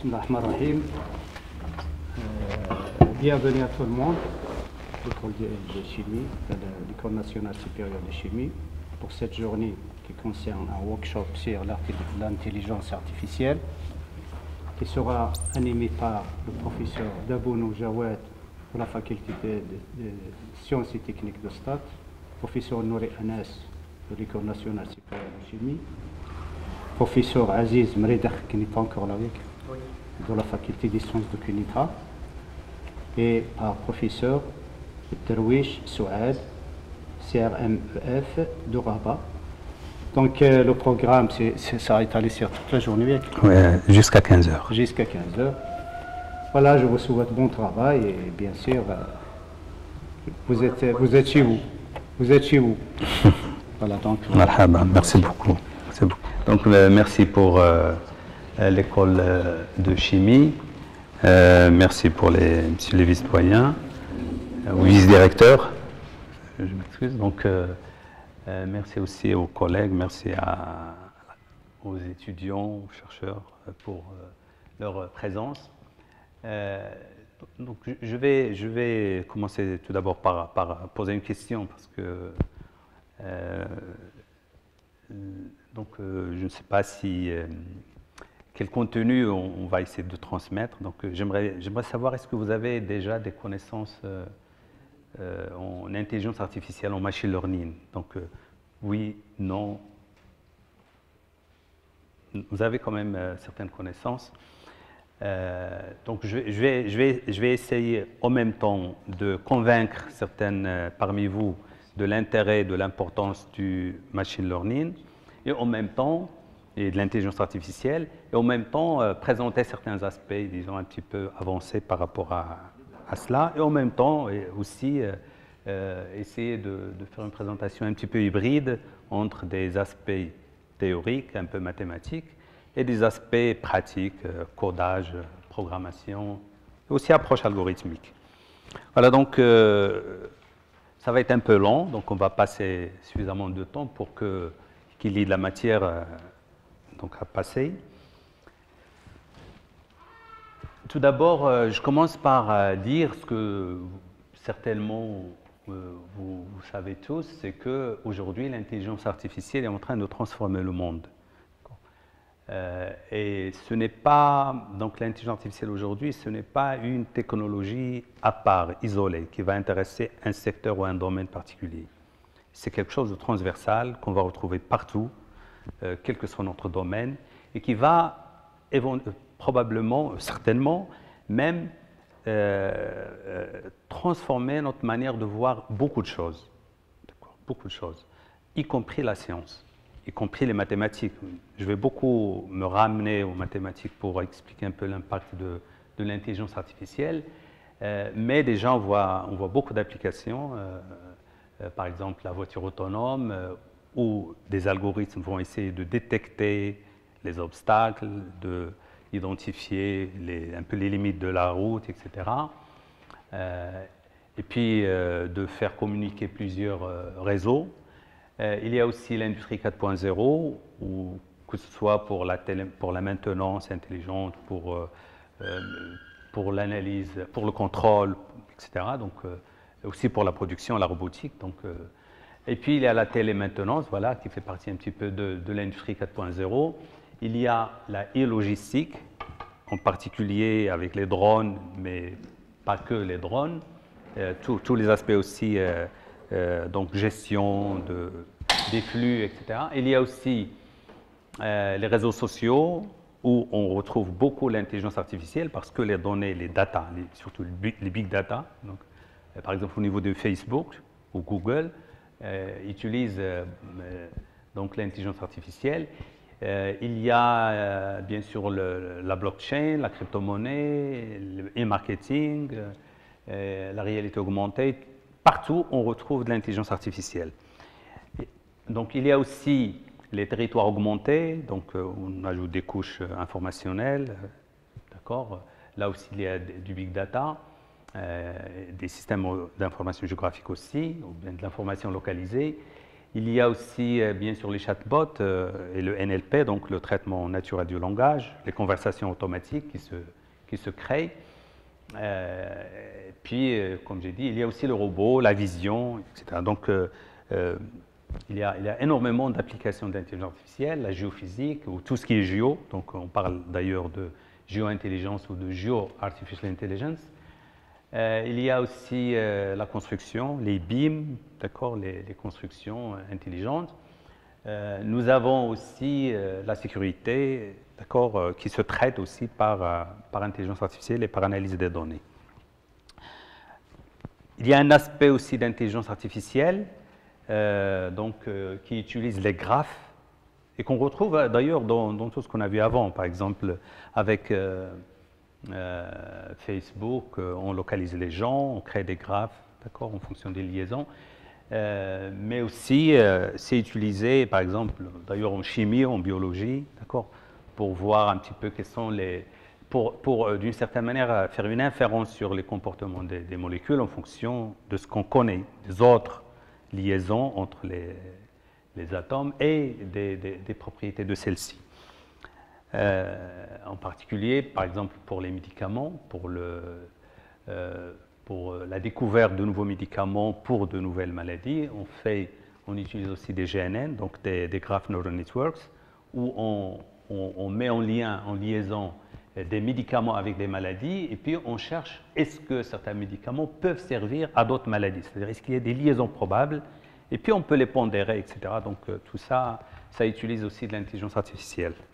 Bismillahirrahmanirrahim. Bienvenue à tout le monde, l'école de chimie, l'école nationale supérieure de chimie, pour cette journée qui concerne un workshop sur l'intelligence artificielle, qui sera animé par le professeur Dabounou Jawad de la faculté de sciences et techniques de Stade, professeur Nouri Anas de l'école nationale supérieure de chimie, professeur Aziz Mredakh, qui n'est pas encore là avec, de la faculté des sciences de Kunitra, et par professeur Terwish Souad, CRMEF de Rabat. Donc le programme, ça a étalé sur toute la journée. Oui, jusqu'à 15 heures. Jusqu'à 15 heures. Voilà, je vous souhaite bon travail et bien sûr, vous êtes chez vous. Vous êtes chez vous. Voilà, donc. Marhaba, merci beaucoup. Donc merci pour l'école de chimie. Merci pour monsieur les vice-doyens ou vice-directeurs. Je m'excuse. Donc, merci aussi aux collègues, merci aux étudiants, aux chercheurs pour leur présence. Donc, je vais commencer tout d'abord par poser une question parce que je ne sais pas si quel contenu on va essayer de transmettre. Donc, j'aimerais savoir, est-ce que vous avez déjà des connaissances en intelligence artificielle, en machine learning? Donc, oui, non. Vous avez quand même certaines connaissances. Donc, je vais essayer en même temps de convaincre certaines parmi vous de l'intérêt, de l'importance du machine learning, et en même temps, et de l'intelligence artificielle, et en même temps présenter certains aspects, disons, un petit peu avancés par rapport à cela, et en même temps aussi essayer de faire une présentation un petit peu hybride entre des aspects théoriques, un peu mathématiques, et des aspects pratiques, codage, programmation, et aussi approche algorithmique. Voilà, donc ça va être un peu long, donc on va passer suffisamment de temps pour qu'il y ait de la matière donc à passer. Tout d'abord, je commence par dire ce que certainement vous savez tous, c'est qu'aujourd'hui l'intelligence artificielle est en train de transformer le monde. Et ce n'est pas, donc l'intelligence artificielle aujourd'hui, ce n'est pas une technologie à part, isolée, qui va intéresser un secteur ou un domaine particulier. C'est quelque chose de transversal qu'on va retrouver partout, quel que soit notre domaine, et qui va probablement, certainement, même transformer notre manière de voir beaucoup de choses, beaucoup de choses, y compris la science, y compris les mathématiques. Je vais beaucoup me ramener aux mathématiques pour expliquer un peu l'impact de l'intelligence artificielle, mais déjà on voit beaucoup d'applications, par exemple la voiture autonome, où des algorithmes vont essayer de détecter les obstacles, d'identifier un peu les limites de la route, etc. Et puis de faire communiquer plusieurs réseaux. Il y a aussi l'industrie 4.0, que ce soit pour la maintenance intelligente, pour l'analyse, pour le contrôle, etc. Donc, aussi pour la production, la robotique. Donc, et puis il y a la télémaintenance, voilà, qui fait partie un petit peu de l'industrie 4.0. Il y a la e-logistique, en particulier avec les drones, mais pas que les drones, tous les aspects aussi, donc gestion des flux, etc. Il y a aussi les réseaux sociaux, où on retrouve beaucoup l'intelligence artificielle, parce que les données, les data, surtout les big data, donc, par exemple au niveau de Facebook ou Google, utilisent donc l'intelligence artificielle. Il y a bien sûr la blockchain, la crypto-monnaie, le e-marketing, la réalité augmentée. Partout, on retrouve de l'intelligence artificielle. Donc, il y a aussi les territoires augmentés, donc on ajoute des couches informationnelles, d'accord. Là aussi, il y a du big data, des systèmes d'information géographique aussi, ou bien de l'information localisée. Il y a aussi, bien sûr, les chatbots et le NLP, donc le traitement naturel du langage, les conversations automatiques qui se créent. Puis, comme j'ai dit, il y a aussi le robot, la vision, etc. Donc, il y a énormément d'applications d'intelligence artificielle, la géophysique, ou tout ce qui est géo. Donc, on parle d'ailleurs de géo-intelligence ou de géo-artificial intelligence. Il y a aussi la construction, les BIM, d'accord, les constructions intelligentes. Nous avons aussi la sécurité, d'accord, qui se traite aussi par intelligence artificielle et par analyse des données. Il y a un aspect aussi d'intelligence artificielle, qui utilise les graphes et qu'on retrouve d'ailleurs dans tout ce qu'on a vu avant, par exemple avec Facebook, on localise les gens, on crée des graphes, d'accord, en fonction des liaisons. Mais aussi, c'est utilisé, par exemple, d'ailleurs en chimie, en biologie, d'accord, pour voir un petit peu quels sont les... pour d'une certaine manière, faire une inférence sur les comportements des molécules en fonction de ce qu'on connaît, des autres liaisons entre les atomes et des propriétés de celles-ci. En particulier, par exemple, pour les médicaments, pour la découverte de nouveaux médicaments pour de nouvelles maladies, on utilise aussi des GNN, donc des Graph Neural Networks, où on met en liaison des médicaments avec des maladies, et puis on cherche est-ce que certains médicaments peuvent servir à d'autres maladies, c'est-à-dire est-ce qu'il y a des liaisons probables, et puis on peut les pondérer, etc. Donc tout ça, ça utilise aussi de l'intelligence artificielle.